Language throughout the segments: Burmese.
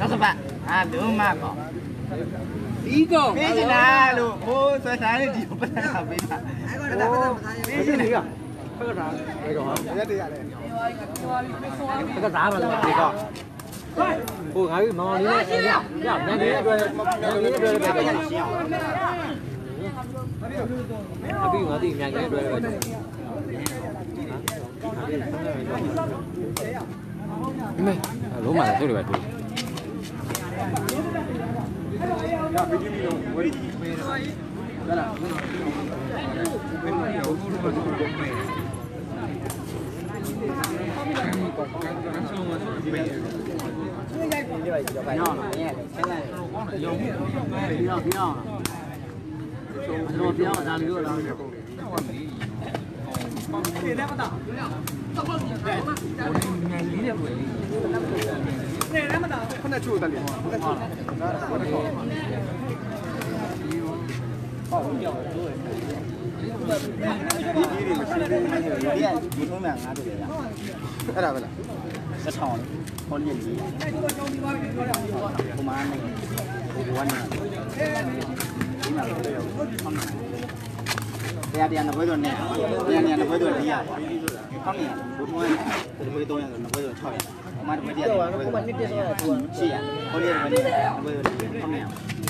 6ဘတ်လုံးမပေါ့ဒီကောပေးချင်တာလို့ဟိုးဆွဲစားလေးဒီပတ်တာပေးတာပေးချင်တယ်ဖက်ကစားဒီကောဟာရက်တရလဲဖက်ကစားပါလားဒီကောဟိုငါကြီးမောင်လေးနဲ့ညနေလေးတွေ့တယ်ပဲရှင်းအောင်အပြီးငါဒီညနေတွေ့တယ်没，罗马的这里边对。Dia nak buat tu ni, dia nak buat tu dia. Kau ni, bukan buat tu yang nak buat tu cakap. Mat buat dia. Sia, kau dia buat tu kau ni.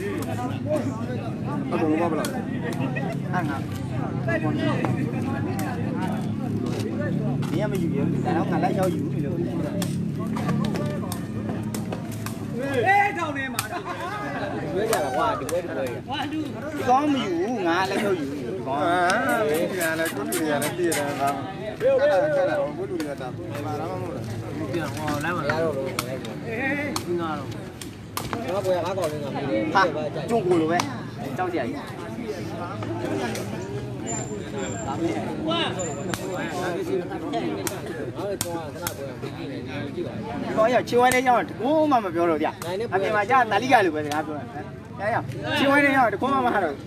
Apa buat apa? Angah. Dia macam you, kalau ngalah jauh you ni loh. Kau ni mana? Dua jalan wah, dua. Kau ni you, ngalah jauh you. Nhà này có người nhà này kia là làm cái là có người nhà làm mà làm không được. Kia ngon lắm mà. Ngon rồi. Nó bây giờ cá còn làm gì? Chung củ rồi vậy. Trong gì? Có giờ chiêu anh đấy nhau, cố mà biểu rồi kìa. Anh mà cha ta lý cái được vậy thì thấy không? Chiêu anh đấy nhau, cố mà rồi.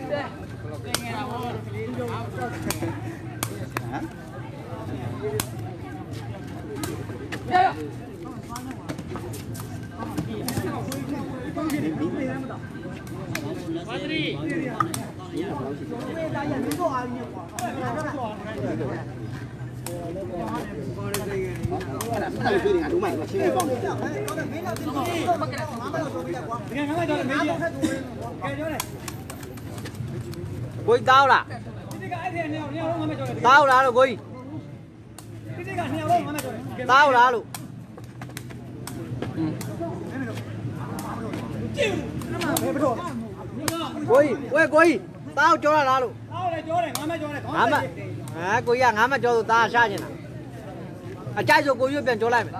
Quỳ tao là tao là quỳ tao là luôn quỳ tao cho là luôn ngắm à quỳ à ngắm mà cho tụi ta sao vậy nè à trái rồi quỳ bên chỗ này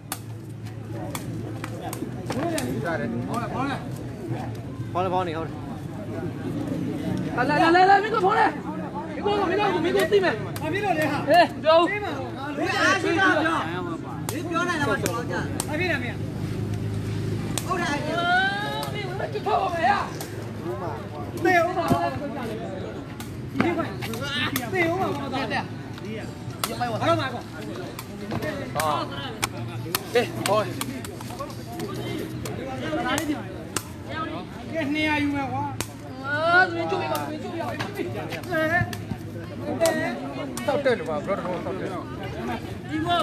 phone này thôi来，民国跑来，民国对面。民国的哈。哎，走。你表来了吗？哪边没？后来。你就跑我没呀？没有嘛。1块。没有嘛？对。你买我。还要买过。啊。哎，好。哪里的？给你啊，有没有？Tao tên được vào, tao tên. Đi mơ.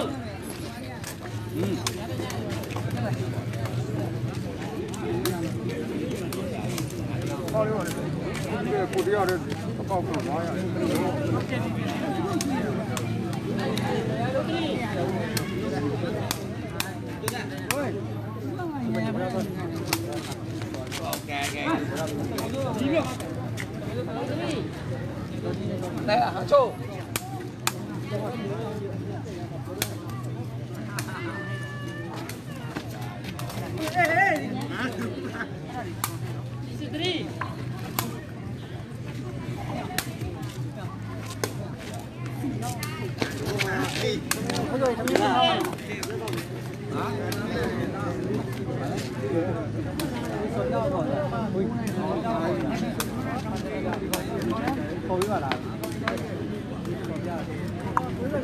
Bao nhiêu rồi? Cái cột đi đây, bao nhiêu nói à? Đây là Hàng Châu.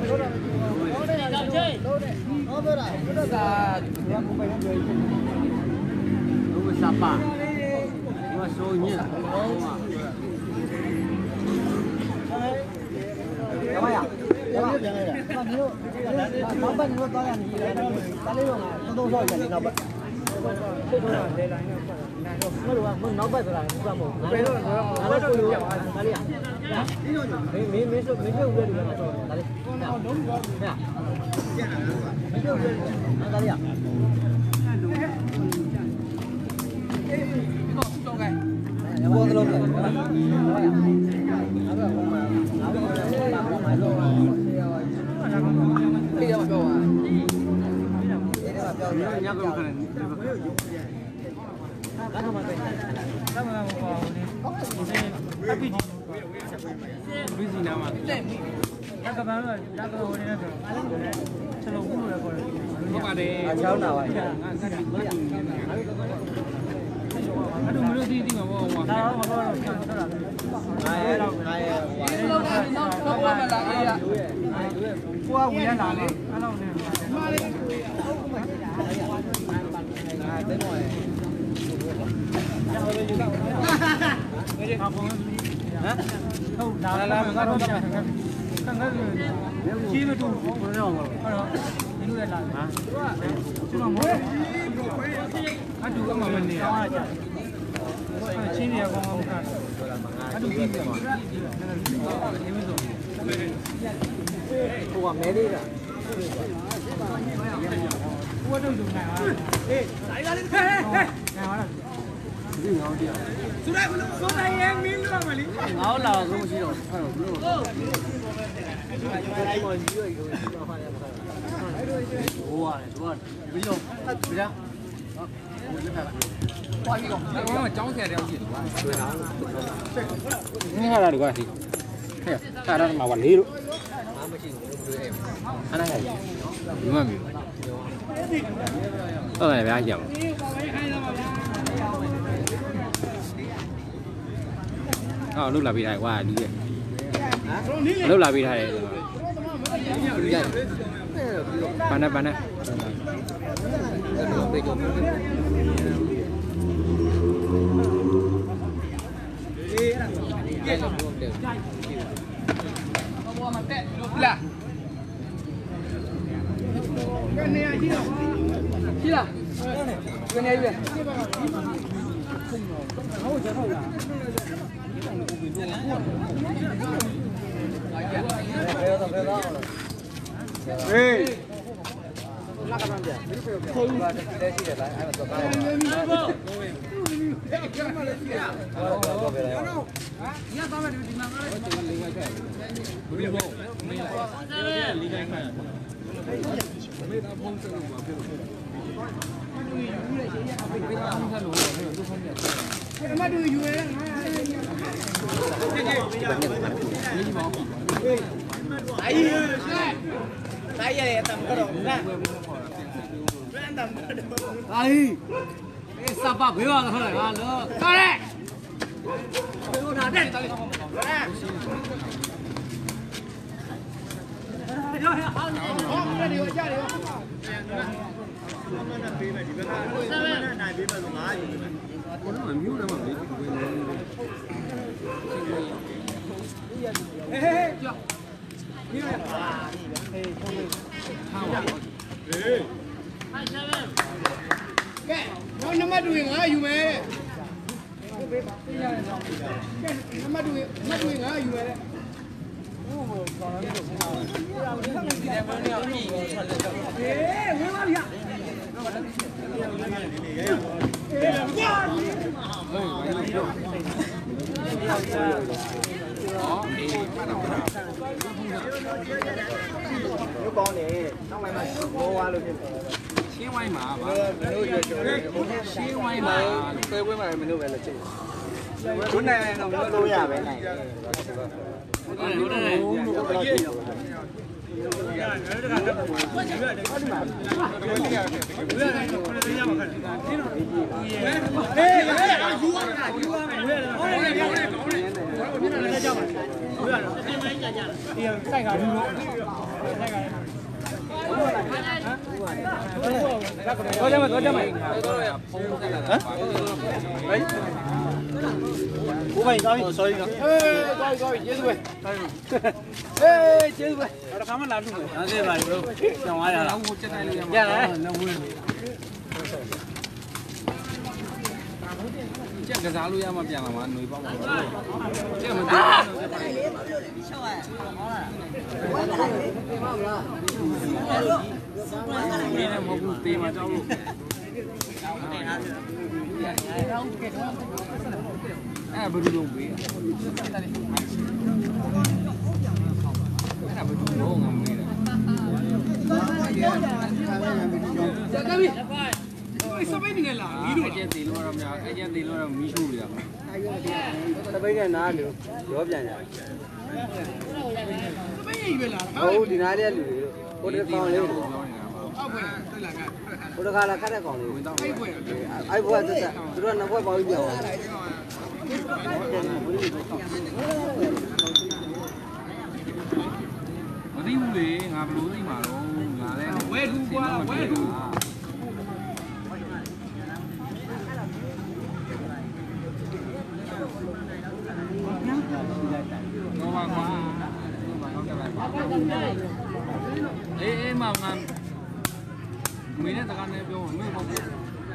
Chơi. Sapa. Maksudnya. Apa ya? Nampak ni lo tahu ni. Tali lo, tu soal jadi nampak. Mình nói bây giờ là không một. Nó có nhiều tali à? Mấy số được tali. Nè. Tali à? Buông cái lông này. Đi đâu mà câu à? Nhắc câu này. Busy now, man. That's about it. That's all it is. Chalo, who will record it? Nobody. I'm down now. I don't really think about what. Không, đào làm cái đó thằng cái chi mà tụi không có đâu rồi, những người làm, chứ không muốn, anh tụi các mình này, chi này còn không cần, anh tụi gì vậy, tụi mấy đi rồi, tụi đâu dùng nào à, đấy ra lên, nào à. Số này em miếng nữa mà lính. Áo là không gì rồi. Ủa, chú bây giờ, bây giờ. Nó mà cháu xe đeo gì được là được rồi thì. Cái đó mà quản lý luôn. Anh này. Đúng không? Này phải hiểu. Lúc là bị hại qua đi vậy. Lúc là bị hại. Bán đây. Là. Chi là? Cái này vậy. Ê. Đấy vậy tầm cái đồ ra. Tầm cái đồ. Đây. Cái Sapa bây giờ thôi là nữa. Coi đây. Cái nào đây? Ra. Nó mà đuổi ngãอยู่mẹ. Nó mà đuổi ngãอยู่mẹ. Nếu con này nó mày mà mua qua luôn. Xíu quay mà. Xíu quay mà. Tôi với mày mình đưa về là chị. Cuốn này nó tôi nhà về này. 多点嘛。 五百高一，所以高一，结束呗。结束呗。 他们拿出来。 那这吧，讲完了。那我。这个啥路要么变了嘛，内帮嘛。这么多。明天我不对嘛，走路。哎，不是东北。哎，不是东北的。စပိတ်နေလားမီးတို့လားအကျဉ်းသေးလို့တော့မရအကျဉ်းသေးလို့တော့မီးရှို့ရမှာစပိတ်ကနားလို့ရောပြန်ရတယ်စပိတ်ကြီးပဲလားဟုတ်ဒီနားလေးလူတွေဟိုတကောင်လေးအောက်ဘက်တက်လာကဟိုတခါလာခတ်တဲ့ကောင်လေးအဲ့ဘွယ်တက်တက်သူတို့ကနှစ်ဘွက်ပေါင်းပြောင်းမသိဘူးလေငါဘလို့သိမှာတော့ငါလည်းဝဲထူကွာဝဲထူအေးမောင်ငါမင်းနဲ့တကားနဲ့ပြောမင်းမဟုတ်ဘူး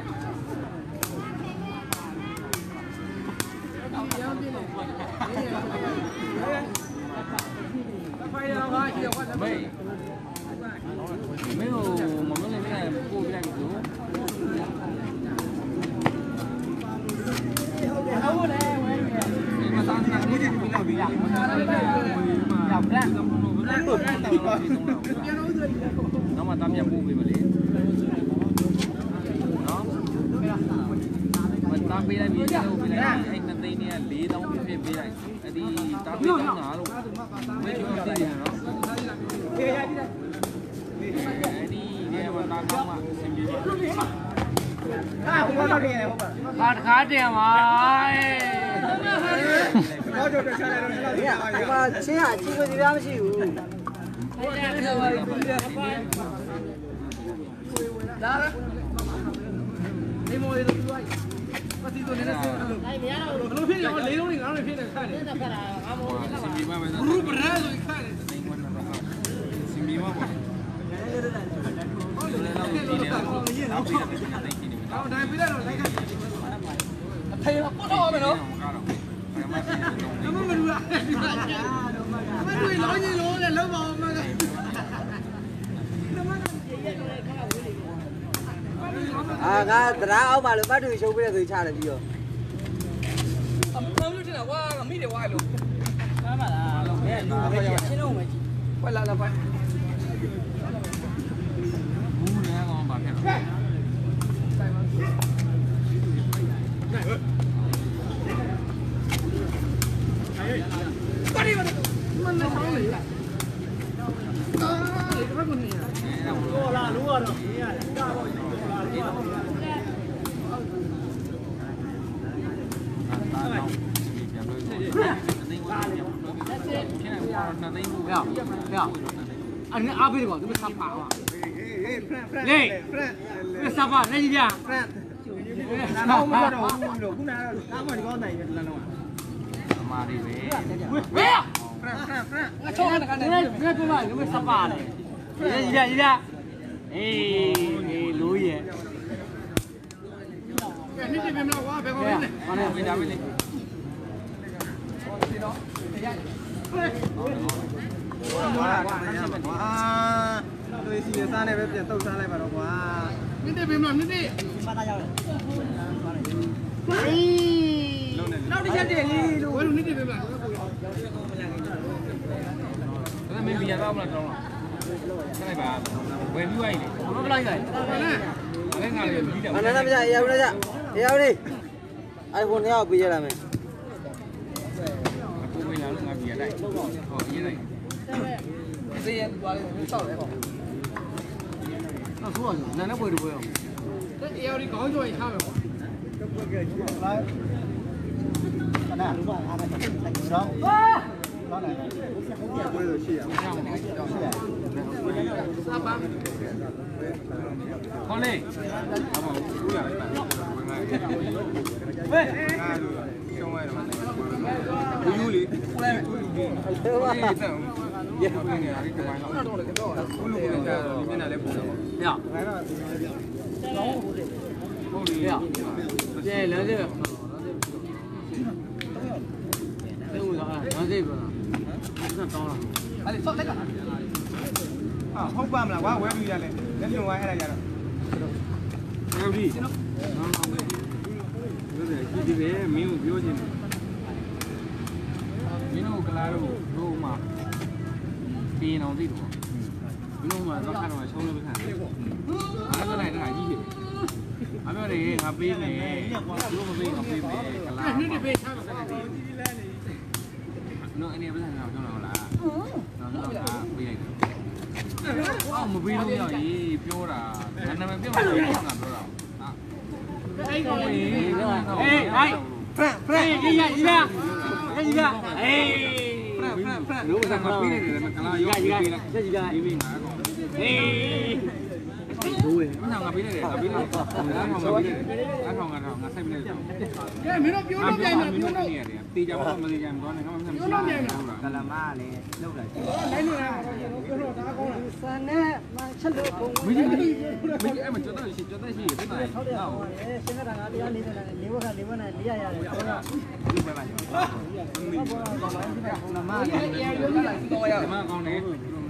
မင်းကိုမမလေးနဲ့ပို့ပြလိုက်ပြီလို့မသားနာနေတယ်ပြီးတော့ပြီးရောက်ပြန်တော့မှတမ်းပြန်ပို့ပေးမလဲနော်မတမ်းပေးလိုက်ပြီလို့ပေးလိုက်အဲ့နှစ်သိန်းနဲ့4000ဖြစ်ပေးလိုက်အဲ့ဒီတားပေးတော့ငါလို့မင်းတို့သိရနော်အဲ့ဒီဒီမှာတားကောင်းမှအဆင်ပြေပါဘုရားတော့နေဟုတ်ပါတခါတင်ပါတော့တော့ချလိုက်တော့ဒီမှာချင်းဟာကြီးကိုဒီလားမရှိဘူးလာနေမိုးရတော့ပတ်တီတော့နေနေဆိုလို့မရတော့ဘူးဘလို့ဖြစ်ရောလေးလုံးငါတို့ဖြစ်နေခါနေခါတာငါမိုးစင်ပြီးမှမယ်ဘူးဘရဲဆိုခါနေစင်ပြီးမှပေါ့အော်ဒါပြလိုက်တော့လိုက်အဖေကပို့တော့မယ်နော်မမလူလားမလူလောင်းကြီးလုံးနဲ့လုံးပါအောင်မကငါတရားအောက်ပါလို့ပတ်တူရှုံးပြတဲ့ဆိုချတယ်ပြီးတော့အမှန်လို့ထင်တာဝါကမိတယ်ဝါလို့မှန်ပါလားဘယ်လူပဲရှင်းတော့မယ်ဝါလာလာပါဘူးလည်းကောင်းပါဖြစ်တော့ပါရီမနဆောင်းလေအာဒီဘက်ကနေဟိုလာလူကတော့ရေးရတယ်ကားပေါ့anh áp đi còn cái sắp bảo à đi cái sắp à đây gì vậy không có đâu đâu cũng nào đá mà con này là đâu mà đi về cho cái này nghe tôi nói cái sắp à này gì vậy gì vậy ê lúi vậy cái này thì làm quá phải không này con này đi đâu đi tôi xin ra này bây giờ tàu ra này vào đó quá nít đi bìm làm nít đi đâu đi chơi đi luôn quên luôn nít đi bìm làm cái mình bây giờ đâu là đâu cái này bà quên như vậy nó cái này cái nào thì đi đâu anh nói bây giờ yêu đi iPhone theo bây giờ là mình ở đây dưới này cái gì vào sau đấy không nó xuống rồi này nó bơi được không cái eo đi có rồi sao rồi này đúng rồi đó này bơi rồi chị ạ ခေါ်လေအမေဘူးရတယ်ဝဲရှုံးရတယ်ဘူးလေဘူးလေတဲ့ဘူးနေရာလေးကပိုင်းတော့ဘူးလူကလည်းမျက်နှာလည်းပူတယ်ညဟုတ်လေရကျဲလမ်းစေးတဲ့ဦးလားလမ်းစေးကဆက်တောင်းလာအဲ့လေဆော့လိုက်ကဟုတ်ပါမလားကွာဝဲပြီးရလဲလက်ညွန်ဝိုင်းအဲ့ဒါကြတော့ဟုတ်ပြီကျွန်တော်ဒီပဲမင်းကိုပြောချင်တယ်မင်းတို့ကလာတော့မှပြေအောင်သိတော့မင်းတို့မှတော့ခါတော့ရှုံးလို့မခံဘူးအားကလိုက်တာကြီးတယ်အမေတွေငါပေးမယ်တို့မပေးငါပေးမယ်ကလာနှစ်တပေးချမ်းပါနော်အနေနဲ့ပြန်လာတော့လားနော်တော့ပေးလိုက်အော်မပေးလို့ရည်ပြောတာနာမည်ပြတ်မှာပြောတာပြောတာအေးဟိုအေးဖရကြီးရအေးလို့ကငါပေးနေတယ်ကလာရောပေးလိုက်ဆက်ကြည့်ပေးငါအေးဒိုးရမငါပေးနေတယ်ငါပေးနေတယ်ငါထောင်ငါပေးနေတယ်ငါဆက်ပေးနေတယ်ကဲမင်းတို့ပြောလို့ပြန်မယ်ပြောလို့တေးကြမှာမသေးကြမှာတော့ငါမှမဆက်ပြောလို့ပြန်မယ်ကလမလည်းလောက်လာလိုက်နေတာပြောလို့ဒါကောင်းလားစမ်းနဲ့မချက်လို့ပုံမင်းအဲ့မကြောက်ရှိတဲ့ရှိတဲ့တိုင်းဟုတ်တယ်ရှင်ကငါတရားနေတယ်လေဝခလေဝနဲ့လေးရရတယ်ဟုတ်လားဒီပဲပါလမလည်းတော့ရမကောင်းတယ်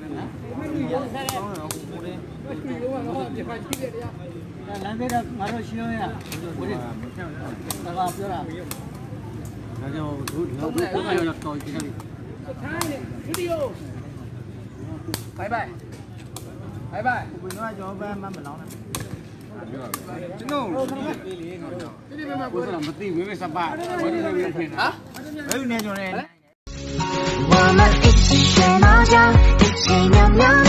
လမ်းသေးတော့ငါတို့ရှင်းရဘုရားဒါကပြောတာဒါကြောင့်တို့တော့ဘယ်တော့ရောက်တော့ဒီကနေ့ထားနေဗီဒီယိုဘိုင်ဘိုင်ဘိုင်ဘိုင်ဘယ်တော့ကြောပဲမလောင်းနဲ့ကျွန်တော်ဒီမှာကိုယ်ကမသိဝေးဝေးစပါဘယ်လိုလဲဖြစ်ဟာဘယ်လိုနေကြလဲ我们一起学猫叫一起喵喵